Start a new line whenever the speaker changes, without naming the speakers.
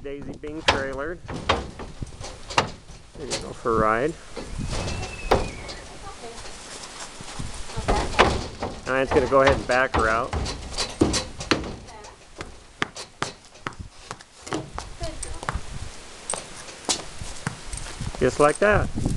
Daisy Bing trailer. There you go for a ride. Now it's going to go ahead and back her out. Just like that.